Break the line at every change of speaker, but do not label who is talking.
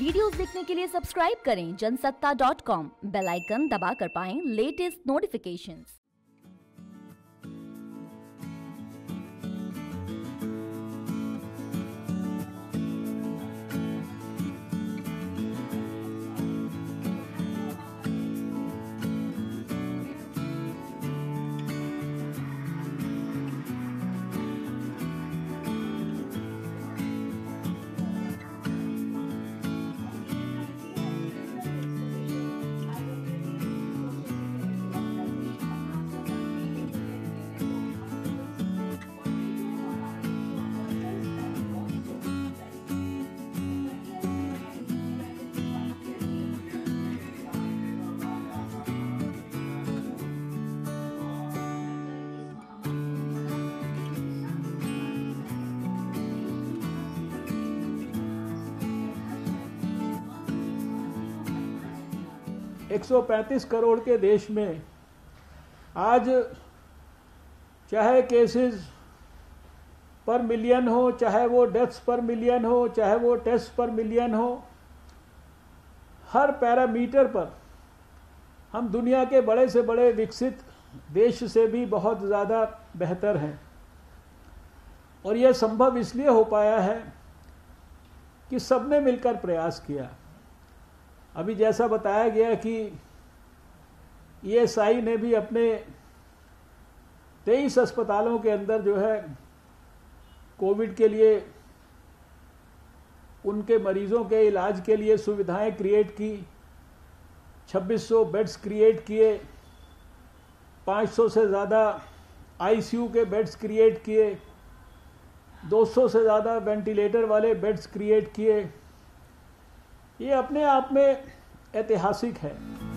Videos देखने के लिए सब्सक्राइब करें जनसत्ता.com, बेल आइकन दबाकर पाएं लेटेस्ट नोटिफिकेशंस।
135 करोड़ के देश में आज चाहे केसेस पर मिलियन हो, चाहे वो डेथ्स पर मिलियन हो, चाहे वो टेस्ट पर मिलियन हो, हर पैरामीटर पर हम दुनिया के बड़े से बड़े विकसित देश से भी बहुत ज़्यादा बेहतर हैं। और यह संभव इसलिए हो पाया है कि सबने मिलकर प्रयास किया। अभी जैसा बताया गया कि ESI ने भी अपने 23 अस्पतालों के अंदर जो है कोविड के लिए उनके मरीजों के इलाज के लिए सुविधाएं क्रिएट की, 2600 बेड्स क्रिएट किए, 500 से ज़्यादा ICU के बेड्स क्रिएट किए, 200 से ज़्यादा वेंटिलेटर वाले बेड्स क्रिएट किए। ये अपने आप में ऐतिहासिक है।